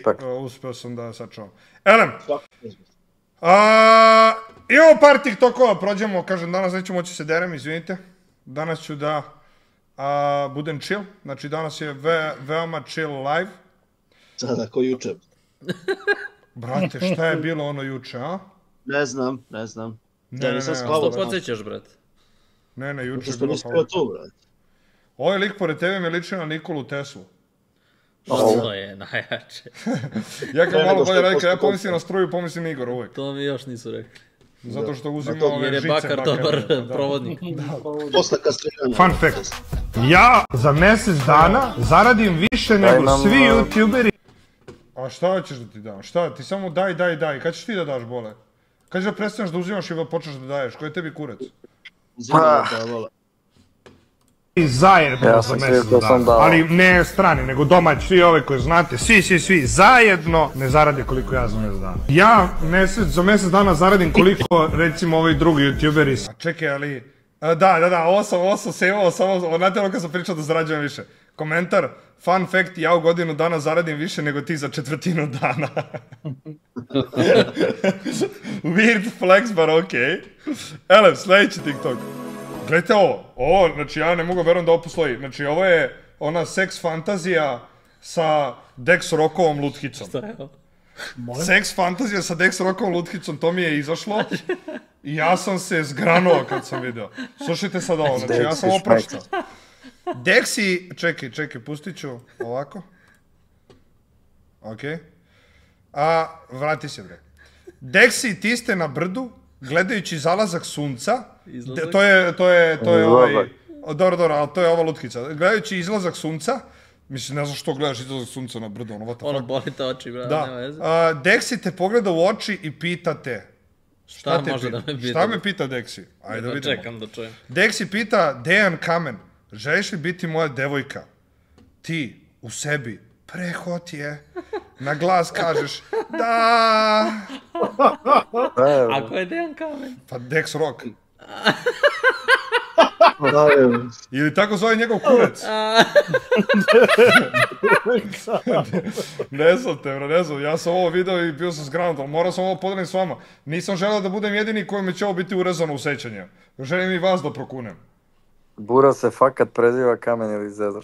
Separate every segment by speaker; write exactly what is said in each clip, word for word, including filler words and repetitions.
Speaker 1: uspeo sam da sačuvam. Elem, imamo par tiktokova, prođemo, kažem, danas neću moći se derem, izvinite. Danas ću da budem chill, znači danas je veoma chill live.
Speaker 2: Sada, ko juče?
Speaker 1: Brate, šta je bilo ono juče, a?
Speaker 2: Ne znam, ne znam.
Speaker 1: Ne, ne, ne.
Speaker 3: Što podsjećaš, brate?
Speaker 1: Ne, ne, juče je
Speaker 2: bilo
Speaker 1: bilo
Speaker 2: hvala. Tu, brate.
Speaker 1: Ovaj lik pored tebe me liči na Nikolu Teslu.
Speaker 3: Što je najjače?
Speaker 1: Ja kad malo bolje radim, kad ja pomislim na struju, pomislim Igor uvek.
Speaker 3: To mi još nisu rekli.
Speaker 1: Zato što uzima ove žice.
Speaker 3: Jer je Bakar dobar provodnik.
Speaker 2: Posle kastriranja.
Speaker 1: Fun fact. Ja za mjesec dana zaradim više nego svi youtuberi. A šta hoćeš da ti dam? Šta? Ti samo daj, daj, daj. Kad ćeš ti da daš, bole? Kad ćeš da prestaneš da uzimaš i da počneš da daješ? Ko je tebi kurac?
Speaker 2: Uzimam da vola.
Speaker 1: Zajedno za mjesec dana. Ali ne strani, nego domaći, svi ove koje znate, svi, svi, svi, zajedno ne zaradi koliko ja za mjesec dana. Ja za mjesec dana zaradim koliko, recimo, ovi drugi youtuberi. A čekaj, ali... Da, da, da, ovo sam, ovo sam sevao, samo, znate ono kad sam pričao da zarađujem više. Komentar, fun fact, ja u godinu dana zaradim više nego ti za četvrtinu dana. Weird flex, bar okej. Elem, sljedeći TikTok. Gledajte ovo, ovo, znači ja ne mogu verujem da ovo postoji. Znači ovo je ona seks fantazija sa Dex Rockovom lutkicom.
Speaker 3: Šta je ovo?
Speaker 1: Seks fantazija sa Dex Rockovom lutkicom, to mi je izašlo. I ja sam se zgranuo kad sam video. Slušajte sad ovo, znači ja sam ovo pročitao. Dexi, čekaj, čekaj, pustit ću ovako. Okej. A, vrati se bre. Dexi, ti ste na brdu, gledajući zalazak sunca.
Speaker 3: Izlazak?
Speaker 1: To je, to je, to je ovaj... Dobro, dobro, ali to je ova lutkica. Gledajući izlazak sunca, mislim, ne znam što gledaš izlazak sunca na brdu, ono, what the fuck.
Speaker 3: Ono boli te oči, brate, nema veze.
Speaker 1: Dexi te pogleda u oči i pita te.
Speaker 3: Šta može da me pita?
Speaker 1: Šta me pita Dexi? Ajde da vidimo.
Speaker 3: Čekam da čujem.
Speaker 1: Dexi pita Dejan Kamen, želiš li biti moja devojka? Ti u sebi prehot je. Na glas kažeš da.
Speaker 3: A ko je Dejan Kamen?
Speaker 1: Pa Dex Rock. Ili tako zove njegov kurac. Ne znam te, bro, ne znam. Ja sam ovo video i bio sam zgranut, ali morao sam ovo podelim s vama. Nisam želeo da budem jedini kojim će ovo biti urezano u sećanje. Želim i vas da prokunem.
Speaker 4: Bura se fakat preziva Kamen ili Zezar.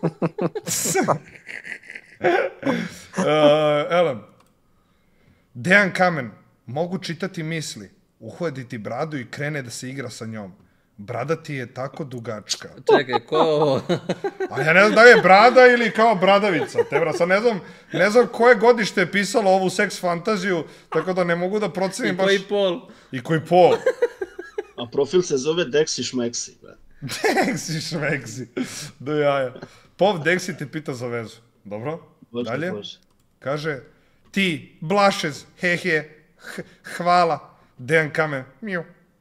Speaker 1: Elem. Dejan Kamen, mogu čitati misli, uhvatiti bradu i krene da se igra sa njom. Brada ti je tako dugačka.
Speaker 3: Čekaj, ko je ovo?
Speaker 1: A ja ne znam da je brada ili kao bradavica. Tebra, sad ne znam, ne znam koje godište je pisalo ovu seks fantaziju, tako da ne mogu da procenim baš...
Speaker 3: I koji pol.
Speaker 1: I koji pol.
Speaker 2: A profil se zove Dexi Šmeksi.
Speaker 1: Dexi Šmeksi. Do jaja. Pov Dexi te pita za vezu. Dobro? Dalje? Kaže, ti, Blašez, hehe, hvala, Dejan Kamen, miju.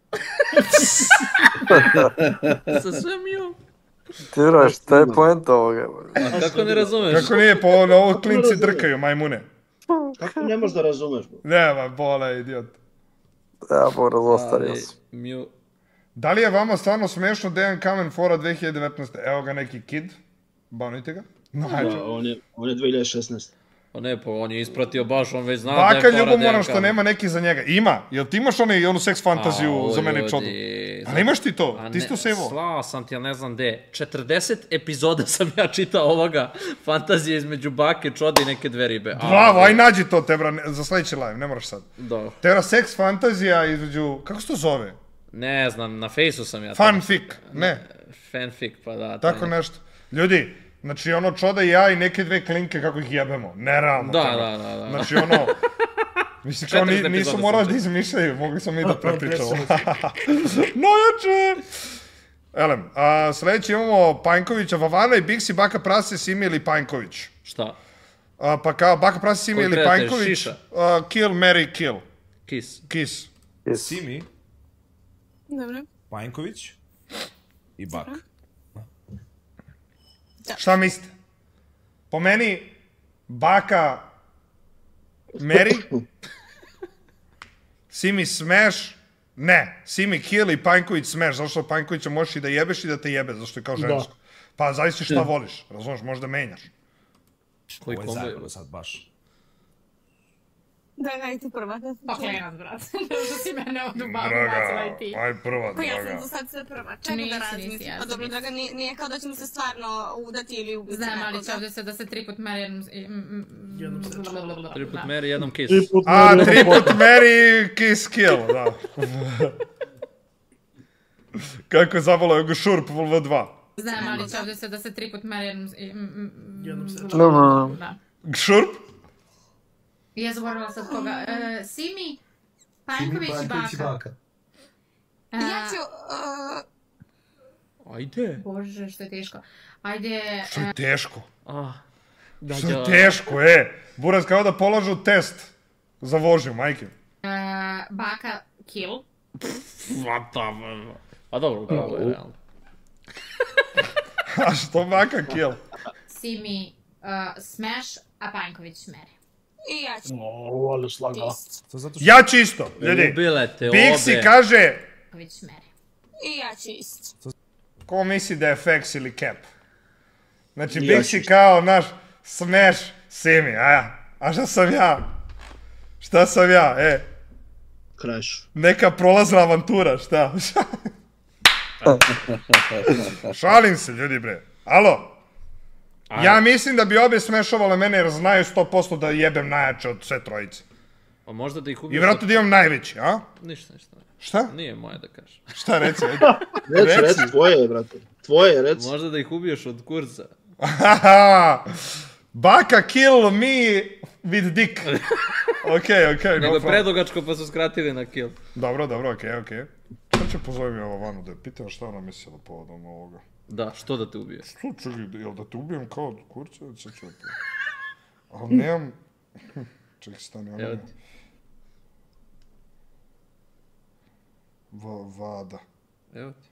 Speaker 3: Sa sve miju.
Speaker 4: Tira, šta je poenta ovoga?
Speaker 3: A kako ne razumeš?
Speaker 1: Kako nije, po ovo klinci drkaju, majmune.
Speaker 2: Kako ne možeš da razumeš?
Speaker 1: Nema, bole, idiot.
Speaker 4: Ja, bo razostario sam.
Speaker 3: Miju.
Speaker 1: Da li je vama stvarno smešno Dejan Kamen fora dve hiljade devetnaeste? Evo ga neki kid. Banujte ga.
Speaker 2: Da, on je dve hiljade šesnaeste.
Speaker 3: Pa ne, pa on je ispratio baš, on već zna da je fora
Speaker 1: Baka
Speaker 3: Dejan
Speaker 1: ljubav moram što
Speaker 3: Kamen.
Speaker 1: nema neki za njega. Ima. Jel ti imaš onu seks fantaziju za mene i Čodu? Ali imaš ti to? Ti si to sevo?
Speaker 3: Slao sam ti, ja ne znam gde. četrdeset epizoda sam ja čitao ovoga fantazije između Bake, Čode i neke dve ribe.
Speaker 1: Bravo, aj nađi to, Tebra, za sledeći live, ne moraš sad.
Speaker 3: Da.
Speaker 1: Tebra, seks fantazija između, kako se to zove?
Speaker 3: Ne znam, na fejsu sam ja.
Speaker 1: Fanfic, ne.
Speaker 3: Fanfic, pa da.
Speaker 1: Tako nešto. Ljudi, znači ono Čoda i ja i neke dve klinke kako ih jebemo. Nerealno.
Speaker 3: Da, da, da, da.
Speaker 1: Znači ono... Mislim kao nisu morali da izmišljaju, mogli smo mi da prepričamo. Nojače! Elem, sljedeći imamo Panjkovića, Vavana i Bixi, Baka Prase, Simi ili Panjković.
Speaker 3: Šta?
Speaker 1: Pa kao Baka Prase, Simi ili Panjković. Kill, marry, kill.
Speaker 3: Kiss.
Speaker 1: Kiss.
Speaker 5: Simi.
Speaker 6: Dobro.
Speaker 5: Panjković i Bak.
Speaker 1: Šta mislite? Po meni, Baka, Mary, Simi Smash, ne, Simi Kill i Panjković Smash, zato što Panjkovića možeš i da jebeš i da te jebe, zato što je kao žensko. Pa zavisi šta voliš, razumiješ, možda menjaš.
Speaker 5: Ovo je zajebo sad baš.
Speaker 6: Da, aj ti prva.
Speaker 7: Poklenac, brat. Što si mene ovdje ubacila
Speaker 1: Draga,
Speaker 7: i ti.
Speaker 1: aj prva,
Speaker 6: Pa ja sam
Speaker 1: Draga.
Speaker 6: za sad sve prva. Čekaj
Speaker 7: Nisi,
Speaker 6: da
Speaker 7: nisi,
Speaker 6: razmislim.
Speaker 7: ja
Speaker 6: Pa
Speaker 7: sam
Speaker 6: dobro,
Speaker 7: mislila.
Speaker 6: Draga, nije, nije kao da ćemo se stvarno udati ili ubiti
Speaker 7: Znam, ali će
Speaker 6: nekoga.
Speaker 7: ovdje se da se tri put meri jednom... Jednom seču.
Speaker 3: Tri put meri, jednom kiss.
Speaker 1: A, tri put Mary, kiss kill, da. Kako je zabolo Ego Šurp v dva.
Speaker 7: Znam, ali će ovdje se da se tri put meri jednom... Jednom seču. Da.
Speaker 1: Šurp?
Speaker 7: Ja zaboravila sad koga. E, Simi, Panjković i Baka. E,
Speaker 6: Ja ću... uh,
Speaker 3: Ajde.
Speaker 7: Bože, što je teško. Ajde...
Speaker 1: Što je teško?
Speaker 3: Ah.
Speaker 1: Što je teško, e? Buraz kao da polažu test za vožnju, majke.
Speaker 7: e, Baka kill.
Speaker 3: What the... A dobro, upravo je, realno.
Speaker 1: A što Baka kill?
Speaker 7: Simi uh, smash, a Panjković meri.
Speaker 6: I ja ću.
Speaker 2: O, ali slagala.
Speaker 5: To zato što...
Speaker 1: Ja čisto, ljudi.
Speaker 3: Ubile te obe.
Speaker 1: Pixi kaže,
Speaker 7: Panjković meri.
Speaker 6: I ja ću isto.
Speaker 1: ko misli da je Fex ili Cap? Znači,
Speaker 2: Ja
Speaker 1: Pixi
Speaker 2: ću.
Speaker 1: kao naš Smash Simi, a? A šta sam ja? Šta sam ja, e?
Speaker 2: Crash.
Speaker 1: Neka prolazna avantura, šta? Šalim se, ljudi, bre. Alo? Ja mislim da bi obe smešovale mene jer znaju sto posto da jebem najjače od sve trojice.
Speaker 3: A možda da ih
Speaker 1: I
Speaker 3: ubiješ...
Speaker 1: vjerojatno da imam najveći, a?
Speaker 3: Ništa, ništa.
Speaker 1: Šta?
Speaker 3: Nije moje da kažem.
Speaker 1: Šta reci?
Speaker 2: Reci, reci, tvoje je, brate. Tvoje je, reci.
Speaker 3: Možda da ih ubiješ od kurca.
Speaker 1: Baka kill me with dick. Okej, okej, no
Speaker 3: Nego je
Speaker 1: problem.
Speaker 3: predugačko pa su skratili na kill.
Speaker 1: Dobro, dobro, okej, okej. Šta će pozovem ovo vanu da je pitam šta ona mislila povodom ovoga?
Speaker 3: Da, što da te ubije?
Speaker 1: Što čekaj, jel da te ubijem kao od kurca? Sad ću opet. Ali nemam... Čekaj, stani, ono...
Speaker 3: Evo ti.
Speaker 1: Va, vada.
Speaker 3: Evo ti.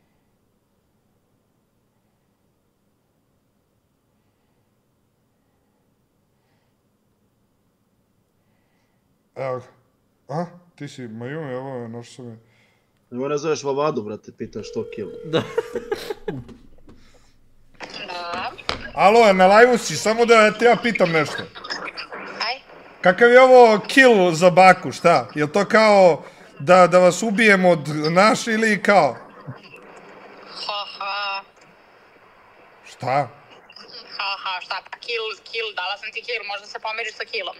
Speaker 1: Evo ga. A? Ti si Majumi, ovo je naš sam je...
Speaker 2: Nemo ne zoveš Vavadu, brate, pitaš što kill.
Speaker 3: Da.
Speaker 1: Alo, na live-u si, samo da te ja pitam nešto.
Speaker 8: Aj.
Speaker 1: Kakav je ovo kill za Baku, šta? Je to kao da, da vas ubijem od naš ili kao?
Speaker 8: Ha, ha.
Speaker 1: Šta?
Speaker 8: Ha, ha, šta pa kill, kill, dala sam ti kill, možda se pomiriš sa killom.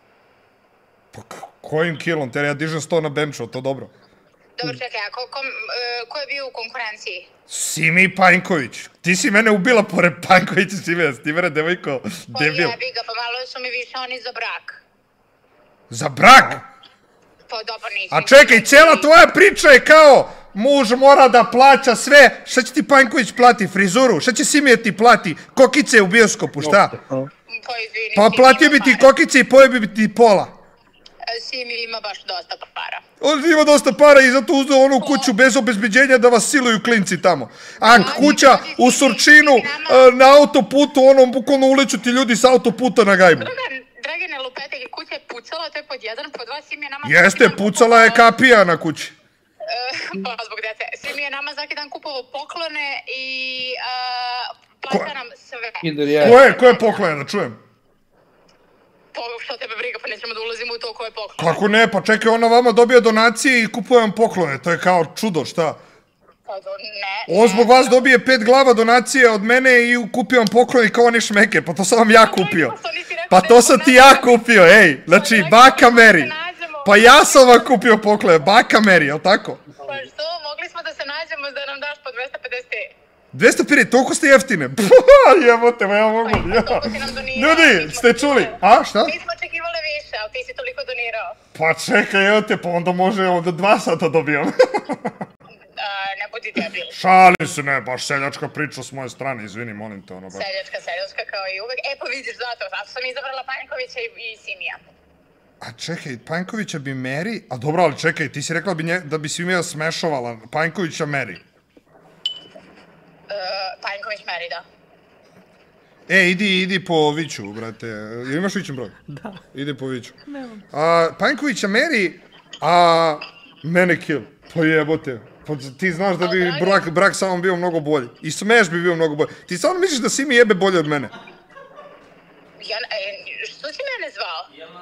Speaker 1: Pa k- kojim killom? Te ja dižem sto na benchu, to dobro.
Speaker 8: Dobro, čekaj, a ko, ko, uh, ko je bio u konkurenciji?
Speaker 1: Simi Panjković. Ti si mene ubila pored Panjkovića, Simi, ti mene devojko,
Speaker 8: Pa
Speaker 1: debil.
Speaker 8: jebi ga, pa malo su mi više oni za brak.
Speaker 1: Za brak?
Speaker 8: Pa dobro, nisi.
Speaker 1: A čekaj, cijela tvoja priča je kao muž mora da plaća sve. Šta će ti Panjković plati? Frizuru? Šta će Simije ti plati? Kokice u bioskopu, šta?
Speaker 8: Pa izvini,
Speaker 1: Pa
Speaker 8: Simi
Speaker 1: platio
Speaker 8: ima
Speaker 1: bi ti
Speaker 8: para.
Speaker 1: kokice i pojeo bi ti pola.
Speaker 8: E, Simi ima baš dosta para.
Speaker 1: On ima dosta para i zato uzeo onu kuću bez obezbeđenja da vas siluju klinci tamo. A kuća u Surčinu, e, na autoputu, onom bukvalno uleću ti ljudi s autoputa na gajbu.
Speaker 8: Dragan, Dragane Lupete, kuća je pucala, to je pod jedan, pod dva, Simi je nama...
Speaker 1: Jeste, pucala je kapija na kući.
Speaker 8: E, pa zbog dece. Simi je nama svaki dan kupovao poklone i uh, plaća nam sve.
Speaker 1: Koje, koje poklone, da čujem?
Speaker 8: Po, što tebe briga, pa nećemo da ulazimo u to koje poklone.
Speaker 1: Kako ne, pa čekaj, ona vama dobija donacije i kupuje vam poklone, to je kao čudo, šta?
Speaker 8: Pa do, ne,
Speaker 1: On zbog vas dobije pet glava donacije od mene i kupio vam poklone kao one šmeke, pa to sam vam ja kupio. Pa to sam ti ja kupio, ej, znači baka Meri. Pa ja sam vam kupio poklone, baka Meri, jel tako?
Speaker 8: Pa što, mogli smo da se nađemo da nam daš po dvesta pedeset.
Speaker 1: dvesta pedeset, toliko ste jeftine. Jebote, ma ja mogu, ja. Ljudi, ste čuli? A, šta?
Speaker 8: Mi smo očekivali više, ali ti si toliko donirao.
Speaker 1: Pa čekaj, evo te, pa onda može onda dva sata dobijam.
Speaker 8: A, ne budi debil.
Speaker 1: Šalim se, ne, baš seljačka priča s moje strane, izvini, molim te, ono baš.
Speaker 8: Seljačka, seljačka kao i uvek. E, pa vidiš zato, zato sam izabrala Panjkovića i, i Simija.
Speaker 1: A čekaj, Panjkovića bi Meri, a dobro, ali čekaj, ti si rekla bi nje, da bi si mi ja smešovala, Panjkovića Meri.
Speaker 8: Uh, Panjković meri, da.
Speaker 1: E, idi, idi po Viću, brate. Jel imaš Vićin broj?
Speaker 3: Da.
Speaker 1: Idi po Viću. Nemam. A, Panjkovića Meri, a mene kill. Pa jebote. Pa ti znaš da bi brak, brak samo bio mnogo bolji. I Smash bi bio mnogo bolji. Ti samo misliš da si mi jebe bolje od mene?
Speaker 8: Ja, e, što si mene zvao? zvao?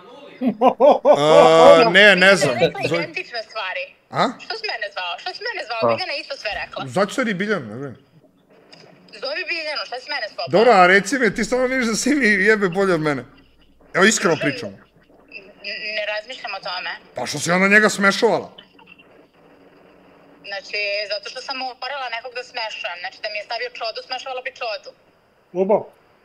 Speaker 1: Ne, ne znam.
Speaker 8: Rekla identične stvari.
Speaker 1: A?
Speaker 8: Što si mene zvao? Što si mene zvao? Biljana je isto sve rekla.
Speaker 1: Zato što je Biljana, ne vrem.
Speaker 8: Zovi Biljanu, šta si mene spopao?
Speaker 1: Dobro, a reci mi, ti stvarno vidiš da si mi jebe bolje od mene. Evo, iskreno pričamo.
Speaker 8: Ne razmišljam o tome.
Speaker 1: Pa što si onda njega smešovala?
Speaker 8: Znači, zato što sam morala nekog da smešam. Znači, da mi je stavio čodu, smešavala bi čodu.
Speaker 2: Oba.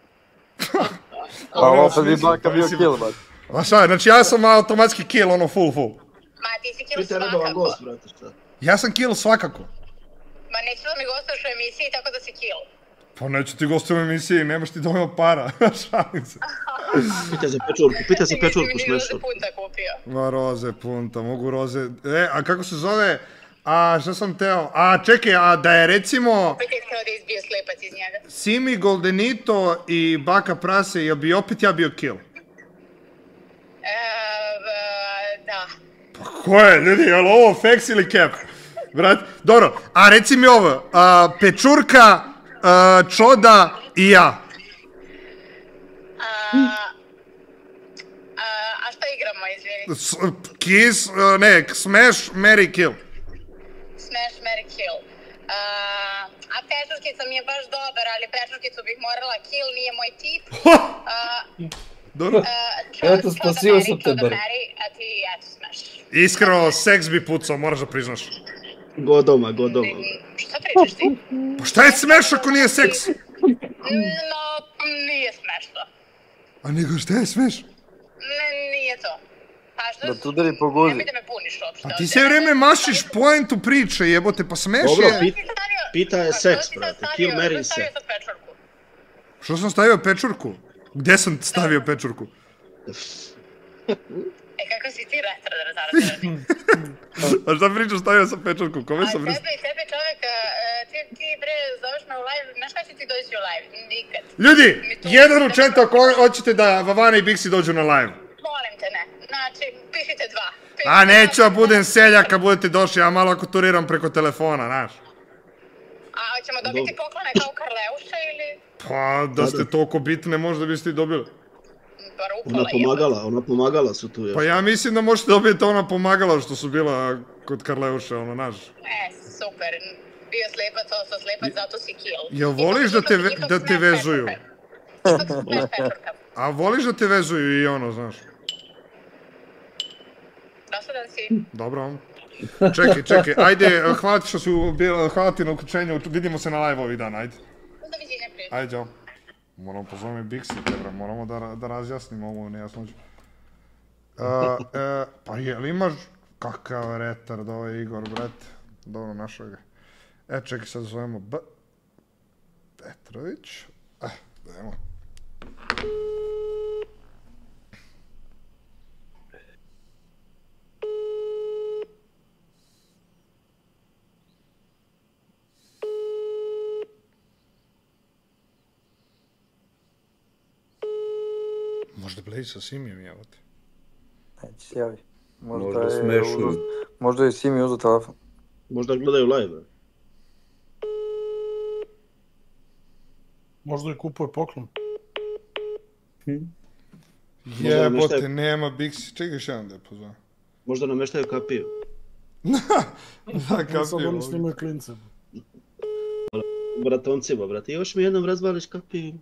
Speaker 4: A opet bi baka bio kill, bat.
Speaker 1: A šta, znači ja sam automatski kill, ono full full.
Speaker 8: Ma, ti si kill
Speaker 2: Ti te redovan
Speaker 8: svakako.
Speaker 2: gost, brate, šta?
Speaker 1: Ja sam kill svakako.
Speaker 8: Ma, neću da mi gostuješ u emisiji, tako da si kill.
Speaker 1: Pa neću ti gostujem u emisiji, nemaš ti dovoljno para. Šalim se.
Speaker 2: Pita za pečurku, pita za pečurku
Speaker 8: Nisi mi ni roze
Speaker 2: smešao.
Speaker 8: punta kupio.
Speaker 1: Ma roze punta, mogu roze... E, a kako se zove? A šta sam teo? A čekaj, a da je recimo
Speaker 8: Opet je htio da izbio slipac iz njega.
Speaker 1: Simi, Goldenito i Baka Prase, jel bi opet ja bio kill?
Speaker 8: E, v- da.
Speaker 1: Pa ko je, ljudi, je li ovo feks ili cap? Brat, dobro, a reci mi ovo, a, Pečurka, a, Čoda i ja.
Speaker 8: A, a, a šta igramo, izvini?
Speaker 1: S, kiss, a, ne, Smash, Marry, Kill.
Speaker 8: Smash, Marry, Kill. A, a Pečurkica mi je baš dobar, ali Pečurkicu bih morala kill, nije moj tip. A,
Speaker 1: Dobro.
Speaker 8: a,
Speaker 9: Eto, spasio sam te, bar.
Speaker 8: Mary, a ti, eto, Smash.
Speaker 1: Iskreno, seks bi pucao, moraš da priznaš.
Speaker 2: Godoma, godoma.
Speaker 8: Šta pričaš ti?
Speaker 1: Pa šta je Smash ako nije seks?
Speaker 8: No, nije smešno.
Speaker 1: A nego šta je Smash?
Speaker 8: Ne, nije to. Pa što?
Speaker 4: Da te udari po guzi.
Speaker 8: Nemoj da me puniš uopšte.
Speaker 1: Pa ti sve vreme mašiš poentu priče, jebote, pa Smash
Speaker 2: Dobro,
Speaker 1: je...
Speaker 2: pit- pita je seks, brate, kill, marry se.
Speaker 8: Stavio sad pečurku.
Speaker 1: Što sam stavio pečurku? Gde sam stavio pečurku?
Speaker 8: E, kako si ti retro da razaratirani?
Speaker 1: A šta pričaš stavio sam pečurku? Kome
Speaker 8: A
Speaker 1: sam
Speaker 8: tebe
Speaker 1: pričao?
Speaker 8: i tebe čoveka, e, ti, ti bre zoveš me u live, znaš kada će ti doći u live? Nikad.
Speaker 1: Ljudi, jedan u četu ako hoćete da Vavana i Bixi dođu na live.
Speaker 8: Molim te, ne. Znači, pišite dva.
Speaker 1: A neću da budem seljak kad budete došli, ja malo ako turiram preko telefona, znaš.
Speaker 8: A hoćemo dobiti poklone kao Karleuša ili...
Speaker 1: Pa, da ste toliko bitne, možda biste i dobili.
Speaker 8: Bar
Speaker 2: Ona
Speaker 8: upala
Speaker 2: pomagala, ona pomagala su tu još.
Speaker 1: Pa ja mislim da možete dobiti ona pomagala što su bila kod Karleuše, ono, znaš.
Speaker 8: E, super. Bio slipac, ostao slipac, zato si kill.
Speaker 1: Jel voliš da te ve-
Speaker 8: Ipak
Speaker 1: da te
Speaker 8: Smash
Speaker 1: vezuju?
Speaker 8: Pečurka. Ipak Smash Pečurka.
Speaker 1: A voliš da te vezuju i ono, znaš.
Speaker 8: Dosadan si.
Speaker 1: Dobro. Čekaj, čekaj, ajde, hvala ti što si, bila- hvala ti na uključenju, vidimo se na live ovih dana, ajde.
Speaker 8: Doviđenja prije.
Speaker 1: Ajde, ćao. Moramo pozvati Bixi, tebra, moramo da, ra- da razjasnimo ovu nejasnoću. Uh, e, pa jel imaš kakav retard ovaj Igor, brate? Dobro, našao ga. E, čekaj, sad zovemo B... Petrović. Eh, dajmo. Možda Blaze sa Simijem, evo te.
Speaker 4: Neće se javi.
Speaker 9: Možda
Speaker 4: Možda je
Speaker 9: smešuju.
Speaker 4: uzeo- Možda je Simi uzeo telefon.
Speaker 2: Možda gledaju live.
Speaker 10: Možda je kupuje poklon.
Speaker 1: Jebote, nema Bixi. Čekaj još jedan da je pozvao.
Speaker 2: Možda nameštaju kapiju.
Speaker 1: Da,
Speaker 10: Kao sad oni
Speaker 1: kapio.
Speaker 10: snimaju klince.
Speaker 2: Bratoncima, brate, još mi jednom razvališ kapiju.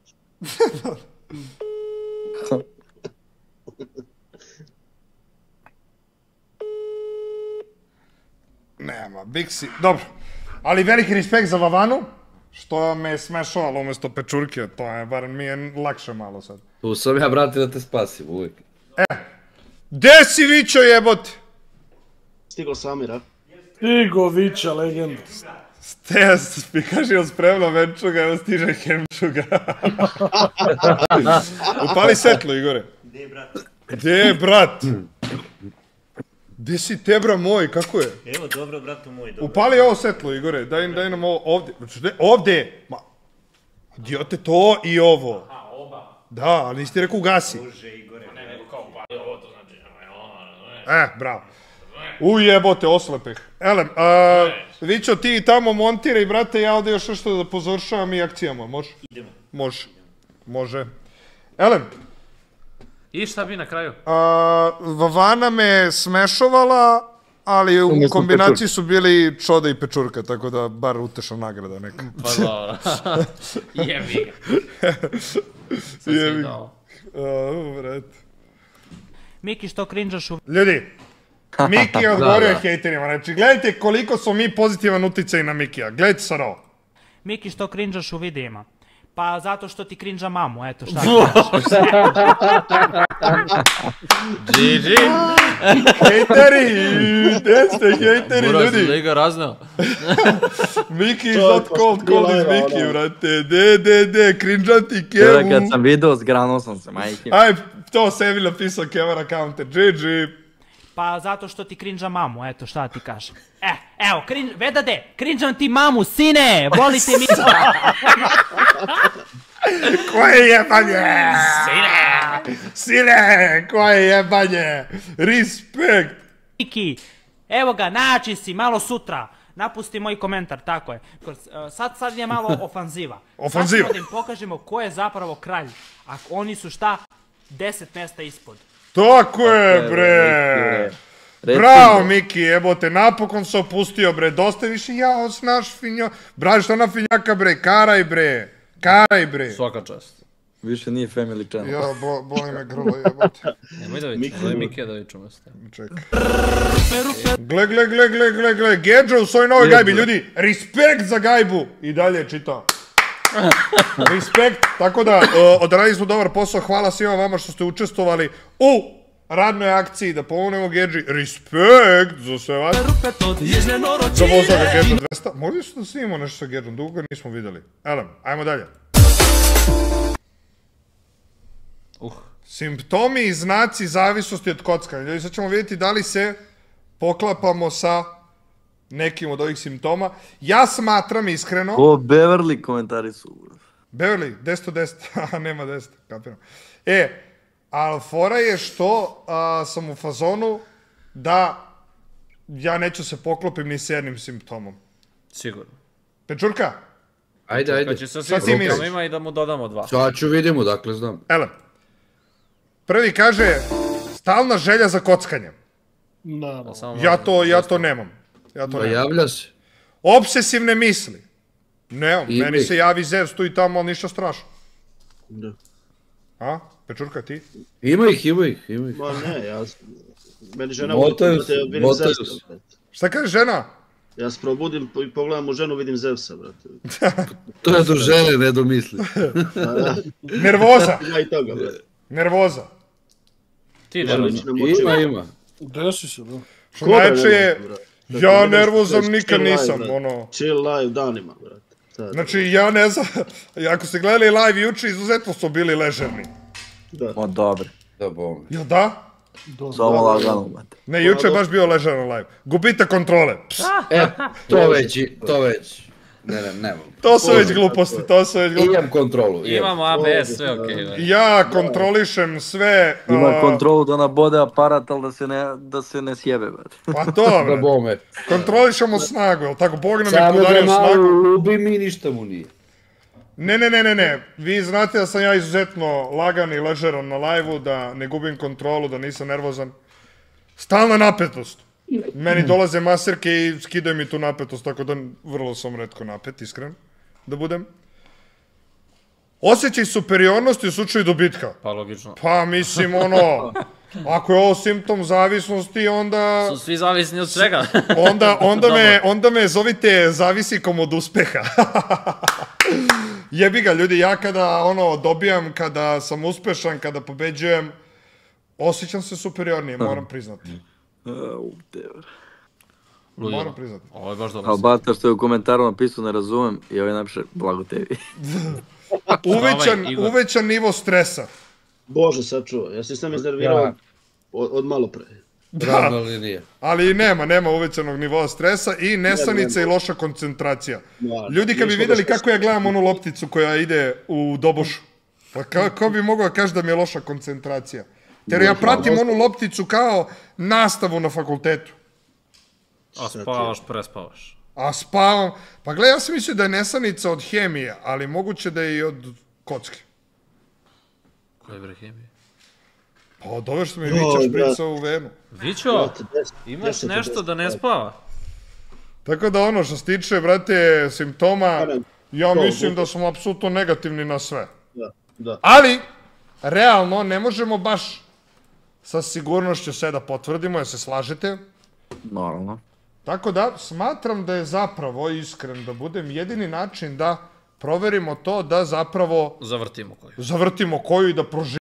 Speaker 1: Nema, Bixi, dobro. Ali veliki respekt za Vavanu, što me je smešovalo umjesto Pečurke, to je, bar mi je lakše malo sad.
Speaker 9: Tu sam ja, brate, da te spasim uvijek.
Speaker 1: Gde si vićo jebote?
Speaker 2: Stiglo Samira.
Speaker 10: Igovića, legenda.
Speaker 1: Steja, mi kaži on spremno venčuga, evo stiže hemčuga. Upali svetlo, Igore.
Speaker 11: Gde je brat?
Speaker 1: Gde je brat? Gde si tebra moj, kako je?
Speaker 11: Evo, dobro, bratu moj, dobro.
Speaker 1: Upali ovo svetlo, Igore, daj, daj nam ovo ovdje. Znači, gde- ovdje! Ma, idiote, to i ovo.
Speaker 3: Aha, oba.
Speaker 1: Da, ali nisi ti rekao ugasi.
Speaker 11: Bože, Igore.
Speaker 3: Ne, nego kao upali ovo, to znači...
Speaker 1: E, bravo. Ujebote, oslepeh. Elem, a, Vićo, ti tamo montiraj, brate, ja ovdje još nešto da pozoršavam i akcijama, može?
Speaker 11: Idemo.
Speaker 1: Može. Može. Elem,
Speaker 3: I šta bi na kraju?
Speaker 1: Vavana me smešovala, ali u kombinaciji su bili Čoda i Pečurka, tako da bar utešna nagrada neka.
Speaker 3: Pa dobro. Jebi ga.
Speaker 1: Jebi ga. O, vrat.
Speaker 12: Miki, što krinđaš u...
Speaker 1: Ljudi, Miki je odgovorio hejterima. Znači, gledajte koliko smo mi pozitivan uticaj na Mikija. Gledajte sad ovo.
Speaker 12: Miki, što krinđaš u videima? Pa zato što ti krinđa mamu, eto šta.
Speaker 3: G G.
Speaker 1: Hejteri, gdje ste hejteri, ljudi?
Speaker 3: Buraz, liga raznao.
Speaker 1: Miki is not cold, cold is Miki, vrate. De, de, de, krinđam ti Kevu.
Speaker 4: Kada kad sam video, zgranuo sam se, majke.
Speaker 1: Aj, to sebi napisao Kevar accounte, G G.
Speaker 12: Pa zato što ti krinđa mamu, eto šta ti kažem. E, evo, krinđ, Vedade, krinđam ti mamu, sine, volite mi.
Speaker 1: Koje jebanje? Sine! Sine, koje jebanje? Respekt!
Speaker 12: Miki, evo ga, naći si, malo sutra. Napusti moj komentar, tako je. Sad, sad je malo ofanziva.
Speaker 1: Ofanziva?
Speaker 12: Sad ćemo da im pokažemo ko je zapravo kralj. A oni su šta? Deset mesta ispod.
Speaker 1: Tako je, bre! Bravo, Miki, jebote, napokon se opustio, bre, dosta više jao, snaš finjo... Bravo, što na finjaka, bre, karaj, bre, karaj, bre.
Speaker 3: Svaka čast.
Speaker 4: Više nije Family Channel.
Speaker 1: Ja, boli me grlo, jebote.
Speaker 3: Nemoj da viču, da je Mikija da viču mesto.
Speaker 1: Čekaj. Gle, gle, gle, gle, gle, gle, Gedžo u svojoj novoj gajbi, ljudi, respekt za gajbu. I dalje čitao. Respekt, tako da, odradili smo dobar posao, hvala svima vama što ste učestvovali u radnoj akciji da pomognemo Gedži. Respekt za sve vas. Za vozaka Gedža dvesta. Možda su da snimimo nešto sa Gedžom, dugo ga nismo videli. Elem, ajmo dalje. Simptomi i znaci zavisnosti od kockanja. Ljudi, sad ćemo vidjeti da li se poklapamo sa nekim od ovih simptoma. Ja smatram iskreno...
Speaker 4: O, Beverly komentari su.
Speaker 1: Beverly, deset od deset. Haha, nema deset, kapiram. E, ali fora je što sam u fazonu da ja neću se poklopim ni s jednim simptomom.
Speaker 3: Sigurno.
Speaker 1: Pečurka?
Speaker 9: Ajde, ajde.
Speaker 3: Kad će sa svim simptomima i da mu dodamo dva.
Speaker 9: Sad ću vidimo, dakle znam.
Speaker 1: Ele, prvi kaže stalna želja za kockanjem. Ja to, ja to nemam. Ja to nemam.
Speaker 9: Javlja se.
Speaker 1: Obsesivne misli. Ne, meni se javi Zeus tu i tamo, ali ništa strašno.
Speaker 2: Da.
Speaker 1: A? Pečurka, ti?
Speaker 9: Ima ih, ima ih, ima ih.
Speaker 2: Ma ne, ja... Meni žena...
Speaker 9: Motaju se, motaju se.
Speaker 1: Šta kaže žena?
Speaker 2: Ja se probudim i pogledam u ženu, vidim Zeusa, brate.
Speaker 9: To je do žene, ne do misli.
Speaker 1: Nervoza.
Speaker 2: Ja i toga, brate.
Speaker 1: Nervoza.
Speaker 3: Ti nervoza.
Speaker 9: Ima, ima.
Speaker 10: Desi se, da.
Speaker 1: Što najče je, ja nervozan nikad nisam, ono...
Speaker 2: Chill live danima, brate.
Speaker 1: Znači, ja ne znam, ako ste gledali live juče, izuzetno su bili ležerni.
Speaker 4: O, dobre.
Speaker 9: Da, bome.
Speaker 1: Jel da?
Speaker 4: Samo lagano, mate.
Speaker 1: Ne, juče je baš bio ležeran live. Gubite kontrole.
Speaker 9: E, to već, to već. Ne, ne, nemam.
Speaker 1: To su već gluposti, to su već gluposti.
Speaker 9: Imam kontrolu.
Speaker 3: Imamo A B S, sve okej.
Speaker 1: Ja kontrolišem sve...
Speaker 4: Ima kontrolu da nabode aparat, ali da se ne sjebe, brate.
Speaker 1: Pa to, bre. Kontrolišemo snagu, jel tako? Bog nam je podario snagu.
Speaker 9: Samo ga malo lubim i ništa mu nije.
Speaker 1: Ne, ne, ne, ne, ne. Vi znate da sam ja izuzetno lagan i ležeran na live-u, da ne gubim kontrolu, da nisam nervozan. Stalna napetost. Meni dolaze maserke i skidaju mi tu napetost, tako da vrlo sam retko napet, iskren, da budem. Osjećaj superiornosti u slučaju dobitka.
Speaker 3: Pa logično.
Speaker 1: Pa mislim, ono, ako je ovo simptom zavisnosti, onda...
Speaker 3: Su svi zavisni od svega.
Speaker 1: Onda me zovite zavisikom od uspeha. Jebi ga, ljudi, ja kada ono dobijam, kada sam uspešan, kada pobeđujem, osjećam se superiornije, moram priznati. Moram priznati.
Speaker 3: Ovo je baš dobro.
Speaker 4: Ali Batar što je u komentaru napisao ne razumem i ovaj napiše blago tebi.
Speaker 1: Uvećan nivo stresa.
Speaker 2: Bože, sačuva, ja se sam iznervirao od malo pre.
Speaker 1: Da, ali nema, nema uvećanog nivoa stresa i nesanica i loša koncentracija. Ljudi kad bi vidjeli kako ja gledam onu lopticu koja ide u dobošu, pa kako bi mogao da kaže da mi je loša koncentracija? Jer ja pratim onu lopticu kao nastavu na fakultetu.
Speaker 3: A spavaš, prespavaš.
Speaker 1: A spavam, pa gledaj, ja sam mislio da je nesanica od hemije, ali moguće da je i od kocke.
Speaker 3: Koje bre hemije?
Speaker 1: Pa doveš mi Vića šprica u venu.
Speaker 3: Vićo, imaš nešto da ne spava?
Speaker 1: Tako da ono što se tiče, brate, simptoma, ja mislim da smo apsolutno negativni na sve. Ali, realno, ne možemo baš sa sigurnošću sve da potvrdimo, jer se slažete.
Speaker 4: Normalno.
Speaker 1: Tako da, smatram da je zapravo, iskren da budem, jedini način da proverimo to da zapravo...
Speaker 3: Zavrtimo koju.
Speaker 1: Zavrtimo koju i da proživimo.